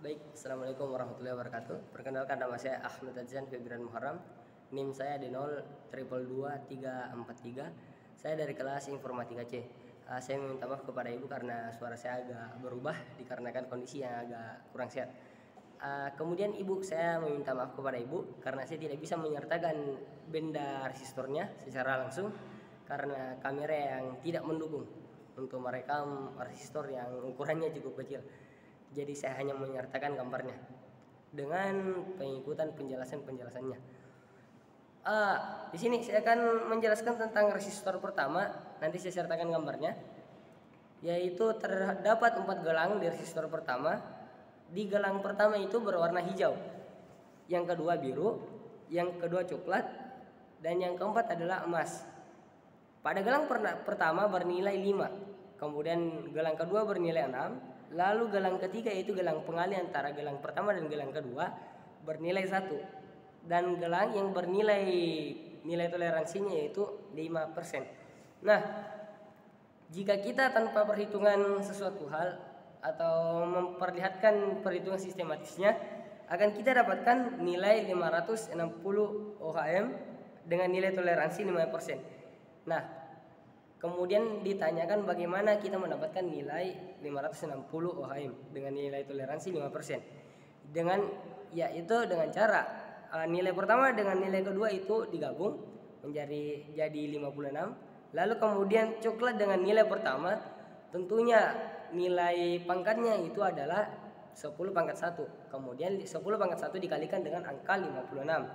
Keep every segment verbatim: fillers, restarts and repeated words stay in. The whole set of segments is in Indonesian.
Baik, Assalamualaikum warahmatullahi wabarakatuh. Perkenalkan, nama saya Ahmad Adzan Febran Muharram. N I M saya di nol triple dua tiga empat tiga. Saya dari kelas Informatika C. Uh, saya meminta maaf kepada Ibu karena suara saya agak berubah dikarenakan kondisi yang agak kurang sehat. Uh, kemudian Ibu, saya meminta maaf kepada Ibu karena saya tidak bisa menyertakan benda resistornya secara langsung karena kamera yang tidak mendukung untuk merekam resistor yang ukurannya cukup kecil. Jadi saya hanya menyertakan gambarnya dengan pengikutan penjelasan-penjelasannya. Uh, di sini saya akan menjelaskan tentang resistor pertama. Nanti saya sertakan gambarnya, yaitu terdapat empat gelang di resistor pertama. Di gelang pertama itu berwarna hijau, yang kedua biru, yang kedua coklat, dan yang keempat adalah emas. Pada gelang pertama bernilai lima, kemudian gelang kedua bernilai enam, lalu gelang ketiga yaitu gelang pengali antara gelang pertama dan gelang kedua bernilai satu, dan gelang yang bernilai nilai toleransinya yaitu lima persen. Nah, jika kita tanpa perhitungan sesuatu hal atau memperlihatkan perhitungan sistematisnya, akan kita dapatkan nilai lima ratus enam puluh ohm dengan nilai toleransi lima persen. Nah, kemudian ditanyakan bagaimana kita mendapatkan nilai lima ratus enam puluh ohm dengan nilai toleransi lima persen. Dengan yaitu dengan cara uh, nilai pertama dengan nilai kedua itu digabung menjadi jadi lima puluh enam. Lalu kemudian coklat dengan nilai pertama, tentunya nilai pangkatnya itu adalah sepuluh pangkat satu. Kemudian sepuluh pangkat satu dikalikan dengan angka lima puluh enam.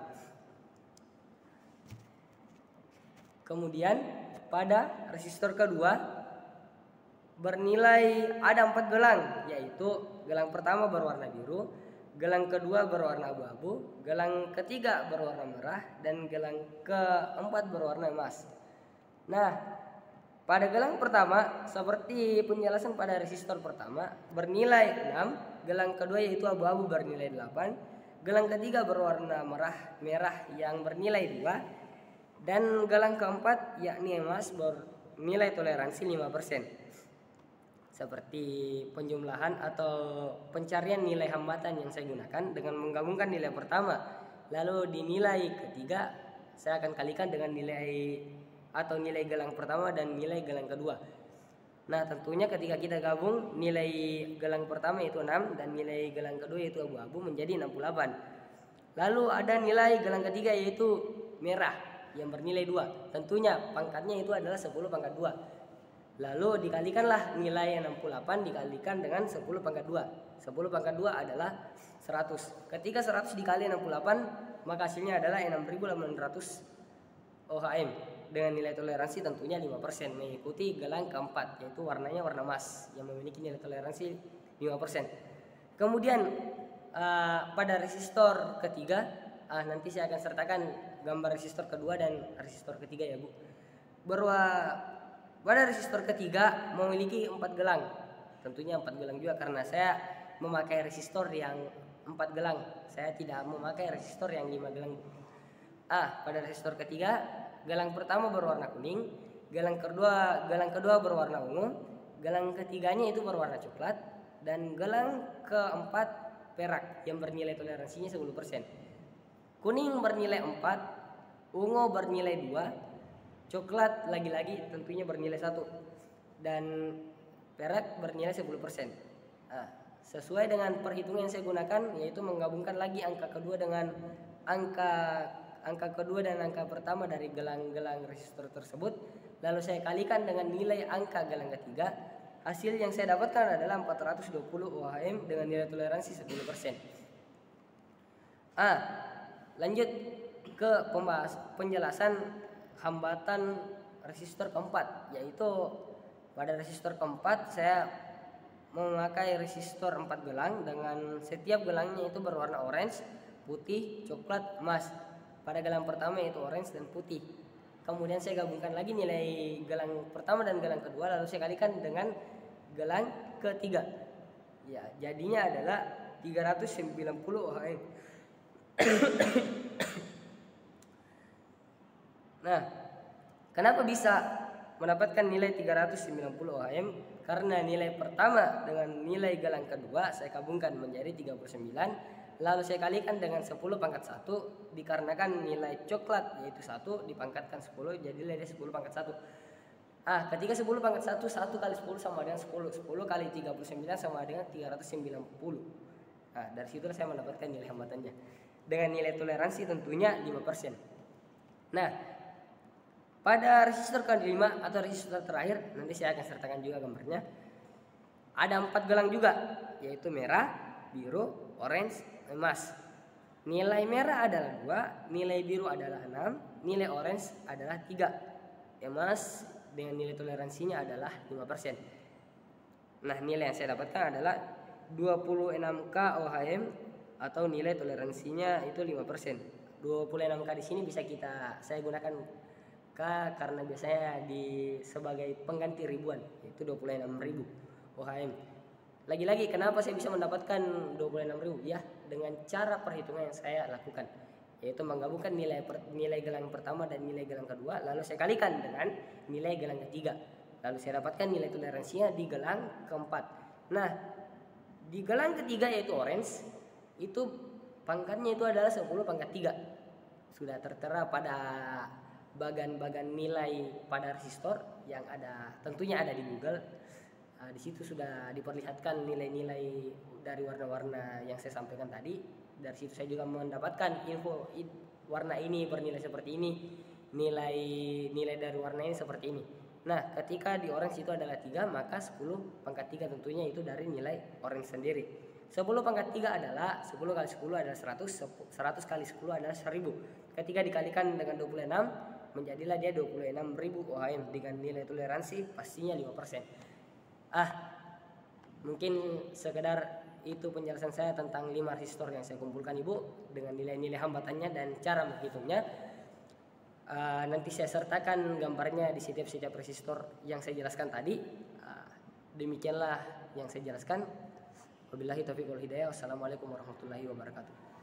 Kemudian pada resistor kedua bernilai ada empat gelang, yaitu gelang pertama berwarna biru, gelang kedua berwarna abu-abu, gelang ketiga berwarna merah, dan gelang keempat berwarna emas. Nah, pada gelang pertama seperti penjelasan pada resistor pertama bernilai enam, gelang kedua yaitu abu-abu bernilai delapan, gelang ketiga berwarna merah merah yang bernilai dua, dan gelang keempat yakni emas bernilai toleransi lima persen. Seperti penjumlahan atau pencarian nilai hambatan yang saya gunakan dengan menggabungkan nilai pertama, lalu di nilai ketiga saya akan kalikan dengan nilai atau nilai gelang pertama dan nilai gelang kedua. Nah, tentunya ketika kita gabung nilai gelang pertama itu enam dan nilai gelang kedua yaitu abu-abu menjadi enam puluh delapan. Lalu ada nilai gelang ketiga yaitu merah yang bernilai dua. Tentunya pangkatnya itu adalah sepuluh pangkat dua. Lalu dikalikanlah nilai enam puluh delapan dikalikan dengan sepuluh pangkat dua. sepuluh pangkat dua adalah seratus. Ketika seratus dikali enam puluh delapan, maka hasilnya adalah enam ribu delapan ratus ohm dengan nilai toleransi tentunya lima persen, mengikuti gelang keempat yaitu warnanya warna emas yang memiliki nilai toleransi lima persen. Kemudian uh, pada resistor ketiga, uh, nanti saya akan sertakan gambar resistor kedua dan resistor ketiga ya Bu. Bahwa pada resistor ketiga memiliki empat gelang. Tentunya empat gelang juga karena saya memakai resistor yang empat gelang. Saya tidak memakai resistor yang lima gelang. Ah, pada resistor ketiga, gelang pertama berwarna kuning, gelang kedua gelang kedua berwarna ungu, gelang ketiganya itu berwarna coklat, dan gelang keempat perak yang bernilai toleransinya sepuluh persen. Kuning bernilai empat, ungu bernilai dua, coklat lagi-lagi tentunya bernilai satu, dan perak bernilai sepuluh persen. Nah, sesuai dengan perhitungan yang saya gunakan yaitu menggabungkan lagi angka kedua dengan angka angka kedua dan angka pertama dari gelang-gelang resistor tersebut, lalu saya kalikan dengan nilai angka gelang ketiga. Hasil yang saya dapatkan adalah empat ratus dua puluh ohm dengan nilai toleransi sepuluh persen. Ah, lanjut ke pembahas penjelasan hambatan resistor keempat, yaitu pada resistor keempat saya memakai resistor empat gelang dengan setiap gelangnya itu berwarna orange, putih, coklat, emas. Pada gelang pertama yaitu orange dan putih. Kemudian saya gabungkan lagi nilai gelang pertama dan gelang kedua, lalu saya kalikan dengan gelang ketiga. Ya, jadinya adalah tiga ratus sembilan puluh ohm. Nah, kenapa bisa mendapatkan nilai tiga ratus sembilan puluh ohm karena nilai pertama dengan nilai gelang kedua saya gabungkan menjadi tiga puluh sembilan, lalu saya kalikan dengan sepuluh pangkat satu dikarenakan nilai coklat yaitu satu dipangkatkan sepuluh jadi nilai sepuluh pangkat satu. Ah, ketika sepuluh pangkat satu, satu kali sepuluh sama dengan sepuluh, sepuluh kali tiga puluh sembilan sama dengan tiga ratus sembilan puluh. Nah, dari situ saya mendapatkan nilai hambatannya. Dengan nilai toleransi tentunya lima persen. Nah, pada resistor kelima atau resistor terakhir, nanti saya akan sertakan juga gambarnya. Ada empat gelang juga, yaitu merah, biru, orange, emas. Nilai merah adalah dua, nilai biru adalah enam, nilai orange adalah tiga. Emas dengan nilai toleransinya adalah lima persen. Nah, nilai yang saya dapatkan adalah dua puluh enam K ohm atau nilai toleransinya itu lima persen. dua puluh enam K di sini bisa kita saya gunakan K karena biasanya di sebagai pengganti ribuan, yaitu dua puluh enam ribu ohm. Lagi-lagi kenapa saya bisa mendapatkan dua puluh enam ribu? Ya, dengan cara perhitungan yang saya lakukan, yaitu menggabungkan nilai per, nilai gelang pertama dan nilai gelang kedua, lalu saya kalikan dengan nilai gelang ketiga, lalu saya dapatkan nilai toleransinya di gelang keempat. Nah, di gelang ketiga yaitu orange, itu pangkatnya itu adalah sepuluh pangkat tiga. Sudah tertera pada bagan-bagan nilai pada resistor yang ada, tentunya ada di Google. Nah, di situ sudah diperlihatkan nilai-nilai dari warna-warna yang saya sampaikan tadi. Dari situ saya juga mendapatkan info warna ini bernilai seperti ini, nilai nilai dari warna ini seperti ini. Nah, ketika di orange itu adalah tiga, maka sepuluh pangkat tiga tentunya itu dari nilai orange sendiri. sepuluh pangkat tiga adalah sepuluh kali sepuluh adalah seratus, seratus kali sepuluh adalah seribu. Ketika dikalikan dengan dua puluh enam, menjadilah dia dua puluh enam ribu ohm dengan nilai toleransi pastinya lima persen. Ah, mungkin sekedar itu penjelasan saya tentang lima resistor yang saya kumpulkan Ibu dengan nilai-nilai hambatannya dan cara menghitungnya. Uh, nanti saya sertakan gambarnya di setiap-setiap resistor yang saya jelaskan tadi. Uh, demikianlah yang saya jelaskan. Wabillahi taufiq wal hidayah. Wassalamualaikum warahmatullahi wabarakatuh.